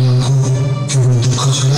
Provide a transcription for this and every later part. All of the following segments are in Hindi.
केवल दुख छड़ा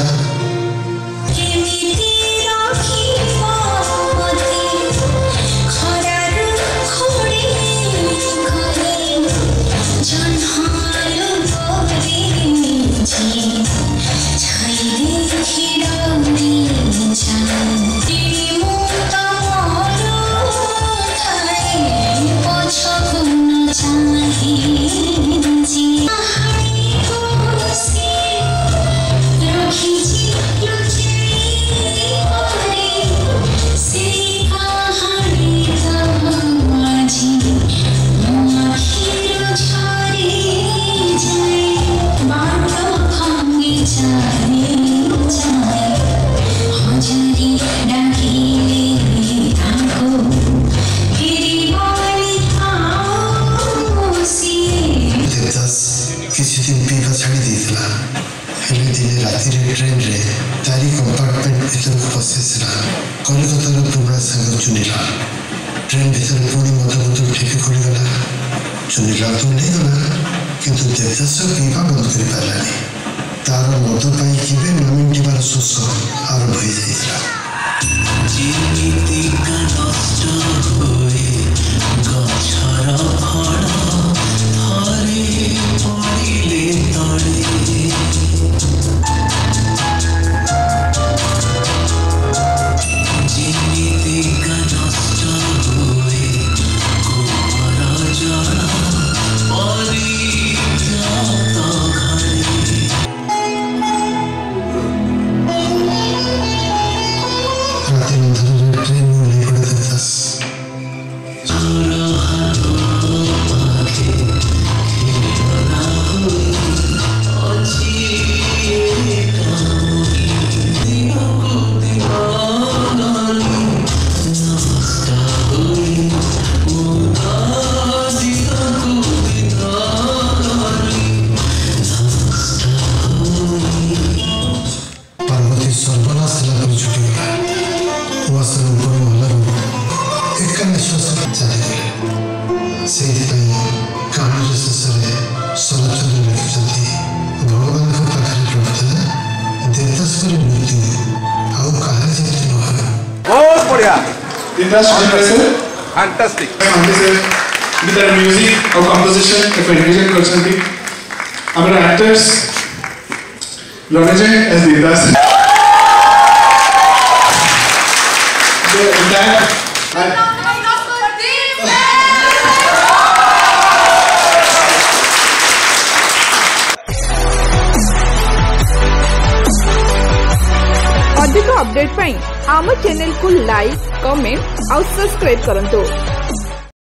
किसी दिन पीवा छाड़ी देथिला हेले दिने राति रे ट्रेन रे तारी कंपार्टमेंट भीतर पसेसला कलकत्ता रो पुरा संग चुनिला ट्रेन भीतर पुणी मत ठेके खोली गला चुनिला तो नहीं गला किंतु देवदास पीवा बंद कर पालानी तार मत पाई किबे नमिन बार सुस आरंभ हो जाइला जीविती का नष्ट होए गछर फड़ हरे पड़िले तड़े जीविती का नष्ट होए गोबर जड़ा परी जात घरे राति अंधारे ट्रेन में नहीं पड़े देवदास सर्वनाश छुटी गला एक निश्वास चली से कहानी शेष सरचर लिखिं भगवान पाखे देवदास मृत्यु आउ कहानी जमी न बहुत बढ़िया Fantastic. With their music or composition, if I revision करछंती हमरा actors Roneje as Devdas. अधिक अपडेट पाई आम चैनल को लाइक, कमेंट और सब्सक्राइब करंतु।